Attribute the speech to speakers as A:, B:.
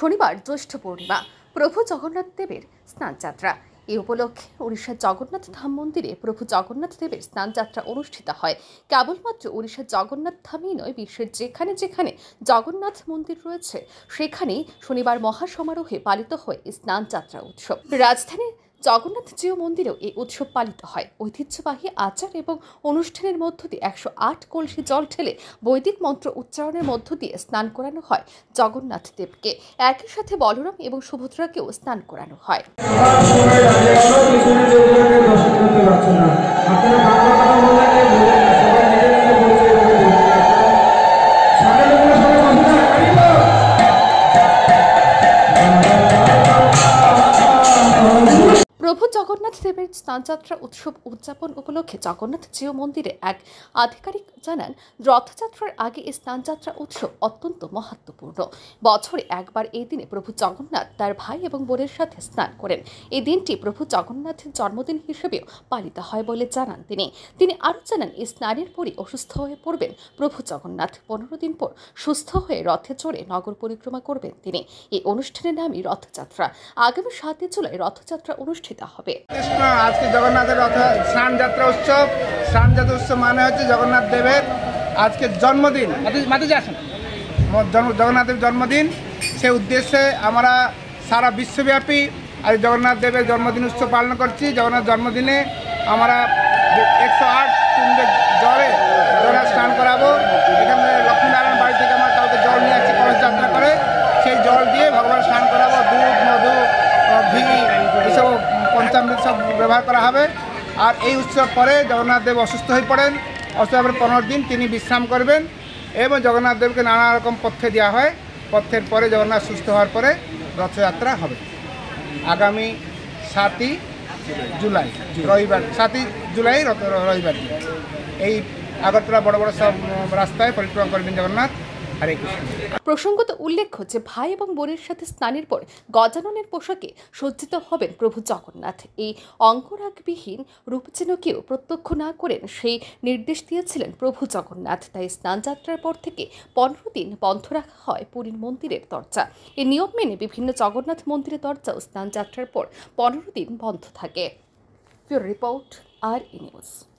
A: শনিবার জ্যৈষ্ঠ পূর্ণিমা প্রভু জগন্নাথ দেবের স্নানযাত্রা। এই উপলক্ষে উড়িষ্যার জগন্নাথ ধাম মন্দিরে প্রভু জগন্নাথ দেবের স্নানযাত্রা অনুষ্ঠিত হয়। কেবলমাত্র উড়িষ্যার জগন্নাথ ধামই নয়, বিশ্বের যেখানে যেখানে জগন্নাথ মন্দির রয়েছে সেখানেই শনিবার মহাসমারোহে পালিত হয় এই স্নানযাত্রা উৎসব। রাজধানীর জগন্নাথ জিউ মন্দিরেও এই উৎসব পালিত হয়। ঐতিহ্যবাহী আচার এবং অনুষ্ঠানের মধ্য দিয়ে 108 কলসি জল ঢেলে বৈদিক মন্ত্র উচ্চারণের মধ্য দিয়ে স্নান করানো হয় জগন্নাথ দেবকে। একই সাথে বলরাম এবং সুভদ্রাকেও স্নান করানো হয়। প্রভু জগন্নাথ দেবের স্নানযাত্রা উৎসব উদযাপন উপলক্ষে জগন্নাথ জিউ মন্দিরে এক আধিকারিক জানান, রথযাত্রার আগে এই স্নানযাত্রা উৎসব অত্যন্ত মহত্বপূর্ণ। বছরে একবার এই দিনে প্রভু জগন্নাথ তার ভাই এবং বোনের সাথে স্নান করেন। এই দিনটি প্রভু জগন্নাথের জন্মদিন হিসেবেও পালিত হয় বলে জানান তিনি আরও জানান, এই স্নানের পরই অসুস্থ হয়ে পড়বেন প্রভু জগন্নাথ। 15 দিন পর সুস্থ হয়ে রথে চড়ে নগর পরিক্রমা করবেন তিনি। এই অনুষ্ঠানের নামই রথযাত্রা। আগামী 7 জুলাই রথযাত্রা অনুষ্ঠিত হবে।
B: আজকে জগন্নাথের রথ স্নানযাত্রা উৎসব। স্নানযাত্রা উৎসব মানে হচ্ছে জগন্নাথ দেবের আজকে জন্মদিন, জগন্নাথের জন্মদিন। সে উদ্দেশ্যে আমরা সারা বিশ্বব্যাপী আজ জগন্নাথ দেবের জন্মদিন উৎসব পালন করছি। জগন্নাথ জন্মদিনে আমরা 108 কুণ্ডে জলে জগন্নাথ স্নান করাবো। এখানে লক্ষ্মীনারায়ণ বাড়ি থেকে আমরা কাউকে জল নিয়ে আসছি কলস যাত্রা করে, সেই জল দিয়ে ভগবান স্নান করাবো। দুধ, মধু, ঘি এসব পঞ্চামৃত সব ব্যবহার করা হবে। আর এই উৎসব পরে জগন্নাথ দেব অসুস্থ হয়ে পড়েন। অসুস্থ হওয়ার 15 দিন তিনি বিশ্রাম করবেন এবং জগন্নাথ দেবকে নানা রকম পথ্য দেওয়া হয়। পথ্যের পরে জগন্নাথ সুস্থ হওয়ার পরে রথযাত্রা হবে আগামী 7 জুলাই রবিবার। 7 জুলাই রবিবার দিন এই আগরতলা বড় বড় সব রাস্তায় পরিক্রমা করবেন জগন্নাথ।
A: প্রসঙ্গত উল্লেখ্য যে ভাই এবং বোনের সাথে স্নানের পর গজাননের পোশাকে সজ্জিত হবেন প্রভু জগন্নাথ। এই অঙ্গরাগবিহীন রূপ যেন কেউ প্রত্যক্ষ না করেন সেই নির্দেশ দিয়েছিলেন প্রভু জগন্নাথ। তাই স্নানযাত্রার পর থেকে 15 দিন বন্ধ রাখা হয় পুরীর মন্দিরের দরজা। এই নিয়ম মেনে বিভিন্ন জগন্নাথ মন্দিরের দরজাও স্নানযাত্রার পর 15 দিন বন্ধ থাকে। রিপোর্ট আর নিউজ।